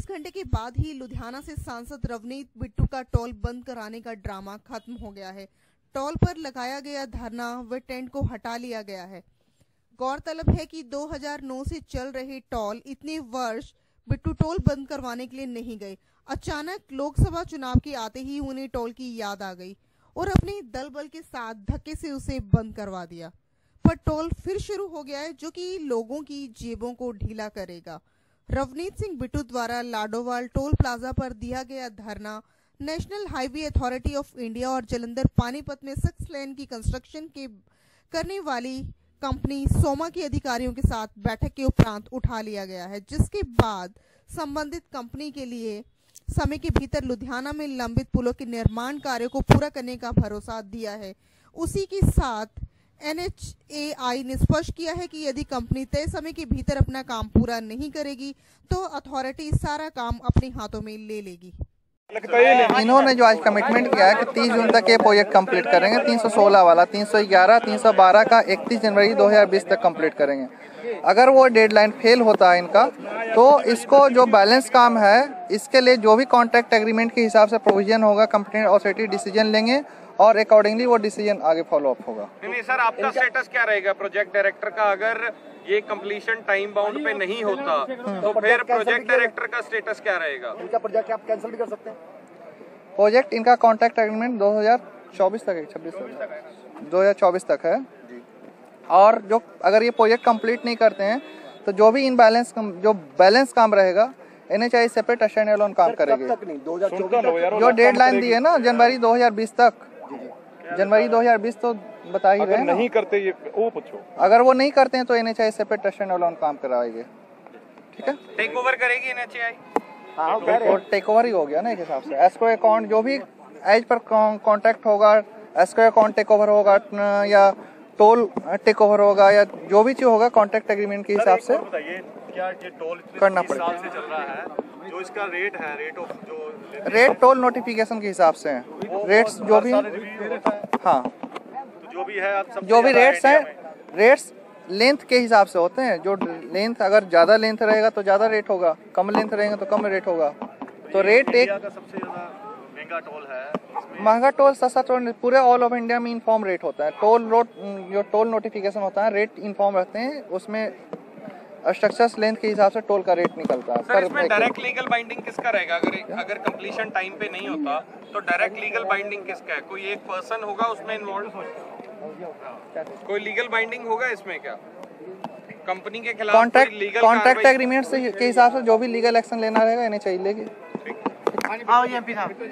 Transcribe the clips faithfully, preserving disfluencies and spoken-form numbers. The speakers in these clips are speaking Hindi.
चौबीस घंटे के बाद ही लुधियाना से सांसद रवनीत बिट्टू का टोल बंद कराने का ड्रामा खत्म हो गया है। टोल पर लगाया गया धरना व टेंट को हटा लिया गया है। गौरतलब है कि दो हज़ार नौ से चल रहे टोल इतने वर्ष बिट्टू टोल बंद करवाने के लिए नहीं गए। अचानक लोकसभा चुनाव के आते ही उन्हें टोल की याद आ गई और अपने दल बल के साथ धक्के से उसे बंद करवा दिया। पर टोल फिर शुरू हो गया है, जो कि लोगों की जेबों को ढीला करेगा। रवनीत सिंह बिट्टू द्वारा लाडोवाल टोल प्लाजा पर दिया गया धरना national highway authority of India और जलंधर पानीपत में सिक्स लेन की कंस्ट्रक्शन के करने वाली कंपनी सोमा के अधिकारियों के साथ बैठक के उपरांत उठा लिया गया है, जिसके बाद संबंधित कंपनी के लिए समय के भीतर लुधियाना में लंबित पुलों के निर्माण कार्यों को पूरा करने का भरोसा दिया है। उसी के साथ एन एच ए आई ने स्पष्ट किया है कि यदि कंपनी तय समय के भीतर अपना काम पूरा नहीं करेगी तो अथॉरिटी सारा काम अपने हाथों में ले लेगी। इन्होंने जो आज कमिटमेंट किया है कि तीस जून तक ये प्रोजेक्ट कंप्लीट करेंगे, तीन सौ सोलह वाला, तीन सौ ग्यारह, तीन सौ बारह का इकतीस जनवरी दो हज़ार बीस तक कंप्लीट करेंगे। अगर वो डेडलाइन फेल होता है इनका, तो इसको जो बैलेंस काम है इसके लिए जो भी कॉन्ट्रैक्ट एग्रीमेंट के हिसाब से प्रोविजन होगा, कंपनी अथॉरिटी डिसीजन लेंगे और अकॉर्डिंगली वो डिसीजन आगे फॉलो अप होगा। नहीं नहीं सर, आपका स्टेटस क्या रहेगा प्रोजेक्ट डायरेक्टर का? अगर ये कंप्लीशन टाइम बाउंड पे नहीं होता तो फिर प्रोजेक्ट डायरेक्टर का स्टेटस क्या रहेगा? इनका प्रोजेक्ट आप कैंसिल भी कर सकते हैं। प्रोजेक्ट इनका कॉन्ट्रैक्ट एग्रीमेंट दो हज़ार चौबीस तक है, छब्बीस तक दो हज़ार चौबीस तक है। और जो अगर ये प्रोजेक्ट कंप्लीट नहीं करते हैं तो जो भी इन बैलेंस जो बैलेंस काम रहेगा N H I separate standalone काम करेगी। जो डेडलाइन दी है ना जनवरी दो हज़ार बीस तक, जनवरी दो हज़ार बीस तो बता ही रहे हैं। नहीं करते ये वो पूछो, अगर वो नहीं करते हैं तो N H I separate standalone काम कराएंगे। ठीक है, टेक ओवर करेगी एन एच आई। और टेक ओवर ही हो गया ना एक हिसाब से। एस्क्रो अकाउंट जो भी एज पर कॉन्ट्रैक्ट होगा, एस्क्रो अकाउंट टेक ओवर होगा या टोल टेक ओवर होगा या जो भी चीज होगा कॉन्ट्रैक्ट एग्रीमेंट के हिसाब से क्या ये टोल करना पड़ेगा। साल से चल रहा है, जो इसका रेट है, रेट ऑफ जो रेट टोल नोटिफिकेशन के हिसाब से है। रेट्स जो भी हाँ तो जो भी है आप सब जो भी रेट्स हैं, रेट्स लेंथ के हिसाब से होते हैं। जो लेंथ अगर ज्यादा लेंथ रहेगा तो ज्यादा रेट होगा, कम लेंथ रहेगा तो कम रेट होगा। तो रेट एक सबसे ज्यादा महंगा टोल है। महंगा टोल, सस्ता टोल पूरे ऑल ऑफ इंडिया में इन्फॉर्म रेट होता है। टोल रोड जो टोल नोटिफिकेशन होता है रेट इन्फॉर्म रहते हैं, उसमें स्ट्रक्चर्स लेंथ के हिसाब से टोल का रेट निकलता है। सर इसमें डायरेक्ट लीगल बाइंडिंग किसका रहेगा? अगर अगर कंप्लीशन टाइम पे नहीं होता तो डायरेक्ट लीगल बाइंडिंग किसका है? कोई एक पर्सन होगा उसमें इन्वॉल्व? कोई लीगल बाइंडिंग होगा इसमें क्या? कंपनी के खिलाफ कॉन्ट्रैक्ट कॉन्ट्रैक्ट एग्रीमेंट से के हिसाब से जो भी लीगल एक्शन लेना रहेगा एन एच आई लेगी। आओ ये एमपी साहब।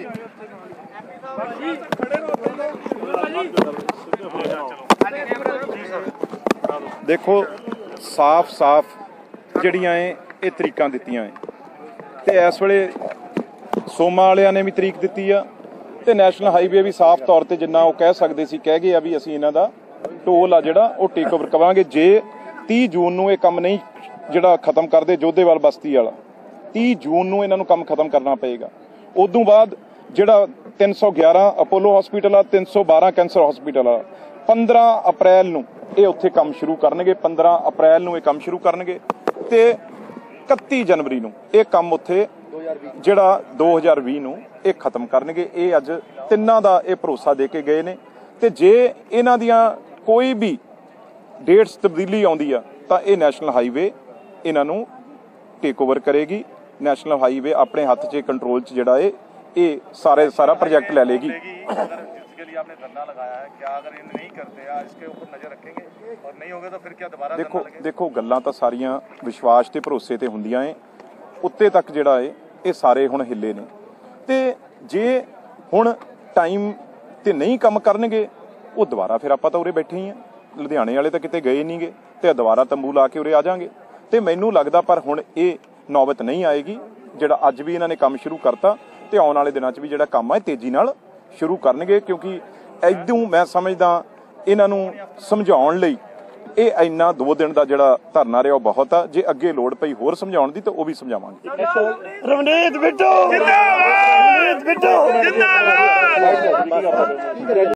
देखो साफ साफ ਜਿਹੜੀਆਂ ਇਹ ਤਰੀਕਾਂ ਦਿੱਤੀਆਂ ਹੈ ਤੇ ਇਸ ਵੇਲੇ ਸੋਮਾ ਵਾਲਿਆਂ ਨੇ ਵੀ ਤਰੀਕ ਦਿੱਤੀ ਆ ਤੇ ਨੈਸ਼ਨਲ ਹਾਈਵੇ ਵੀ ਸਾਫ਼ ਤੌਰ ਤੇ ਜਿੰਨਾ ਉਹ ਕਹਿ ਸਕਦੇ ਸੀ ਕਹਿ ਗਏ ਆ ਵੀ ਅਸੀਂ ਇਹਨਾਂ ਦਾ ਟੋਲ ਆ ਜਿਹੜਾ ਉਹ ਟੇਕ ਓਵਰ ਕਰਾਂਗੇ। ਜੇ तीस जून ਨੂੰ ਇਹ ਕੰਮ ਨਹੀਂ ਜਿਹੜਾ ਖਤਮ ਕਰਦੇ ਜੋਧੇਵਾਲ ਬਸਤੀ ਵਾਲਾ, तीस ਜੂਨ ਨੂੰ ਇਹਨਾਂ ਨੂੰ ਕੰਮ ਖਤਮ ਕਰਨਾ ਪਏਗਾ। ਉਦੋਂ ਬਾਅਦ ਜਿਹੜਾ तीन सौ ग्यारह ਅਪੋਲੋ ਹਸਪੀਟਲ ਆ, तीन सौ बारह ਕੈਂਸਰ ਹਸਪੀਟਲ ਆ, पंद्रह अप्रैल ਨੂੰ ਇਹ ਉੱਥੇ ਕੰਮ ਸ਼ੁਰੂ ਕਰਨਗੇ। पंद्रह अप्रैल ਨੂੰ ਇਹ ਕੰਮ ਸ਼ੁਰੂ ਕਰਨਗੇ ਤੇ इकतीस जनवरी ਨੂੰ ਇਹ ਕੰਮ ਉੱਥੇ ਜਿਹੜਾ दो हज़ार बीस ਨੂੰ ਇਹ ਖਤਮ ਕਰਨਗੇ। ਇਹ ਅੱਜ ਤਿੰਨਾਂ ਦਾ ਇਹ ਭਰੋਸਾ ਦੇ ਕੇ ਗਏ ਨੇ ਤੇ ਜੇ ਇਹਨਾਂ ਦੀਆਂ ਕੋਈ ਵੀ ਡੇਟਸ ਤਬਦੀਲੀ ਆਉਂਦੀ ਆ ਤਾਂ ਇਹ ਨੈਸ਼ਨਲ ਹਾਈਵੇ ਇਹਨਾਂ ਨੂੰ ਟੇਕ ਓਵਰ ਕਰੇਗੀ। ਨੈਸ਼ਨਲ ਹਾਈਵੇ ਆਪਣੇ ਹੱਥ 'ਚ ਕੰਟਰੋਲ 'ਚ ਜਿਹੜਾ ਇਹ ਇਹ ਸਾਰੇ ਸਾਰਾ प्रोजेक्ट ले लेगी। जिसके लिए आपने धरना लगाया है, क्या अगर ये नहीं करते या इसके ऊपर नजर रखेंगे और नहीं होगा तो फिर क्या दोबारा? देखो देखो ਗੱਲਾਂ ਤਾਂ ਸਾਰੀਆਂ ਵਿਸ਼ਵਾਸ ਤੇ ਭਰੋਸੇ ਤੇ ਹੁੰਦੀਆਂ ਏ। ਉੱਤੇ ਤੱਕ ਜਿਹੜਾ ਏ ਇਹ ਸਾਰੇ ਹੁਣ ਹਿੱਲੇ ਨੇ ਤੇ ਜੇ ਹੁਣ ਟਾਈਮ ਤੇ ਨਹੀਂ ਕੰਮ ਕਰਨਗੇ ਉਹ ਦੁਬਾਰਾ ਫਿਰ ਆਪਾਂ ਤਾਂ ਉਰੇ ਬੈਠੇ ਹੀ ਆ। ਲੁਧਿਆਣੇ ਵਾਲੇ ਤਾਂ ਕਿਤੇ ਗਏ ਨਹੀਂਗੇ ਤੇ ਦੁਬਾਰਾ ਤੰਬੂ ਲਾ ਕੇ ਉਰੇ ਆ ਜਾਾਂਗੇ। ਤੇ ਮੈਨੂੰ ਲੱਗਦਾ ਪਰ ਹੁਣ ਇਹ ਨੌਬਤ ਨਹੀਂ ਆਏਗੀ। ਜਿਹੜਾ ਅੱਜ ਵੀ ਇਹਨਾਂ ਨੇ ਕੰਮ ਸ਼ੁਰੂ ਕਰਤਾ ਤੇ ਆਉਣ ਵਾਲੇ ਦਿਨਾਂ 'ਚ ਵੀ ਜਿਹੜਾ ਕੰਮ ਹੈ ਤੇਜ਼ੀ ਨਾਲ ਸ਼ੁਰੂ ਕਰਨਗੇ, ਕਿਉਂਕਿ ਇਦੋਂ ਮੈਂ ਸਮਝਦਾ ਇਹਨਾਂ ਨੂੰ ਸਮਝਾਉਣ ਲਈ ਇਹ ਇੰਨਾ ਦੋ ਦਿਨ ਦਾ ਜਿਹੜਾ ਧਰਨਾ ਰਿਹਾ ਉਹ ਬਹੁਤ ਆ। ਜੇ ਅੱਗੇ ਲੋੜ ਪਈ ਹੋਰ ਸਮਝਾਉਣ ਦੀ ਤਾਂ ਉਹ ਵੀ ਸਮਝਾਵਾਂਗੇ। ਰਵਨੀਤ ਬਿੱਟੂ ਜਿੰਦਾਬਾਦ, ਰਵਨੀਤ ਬਿੱਟੂ ਜਿੰਦਾਬਾਦ।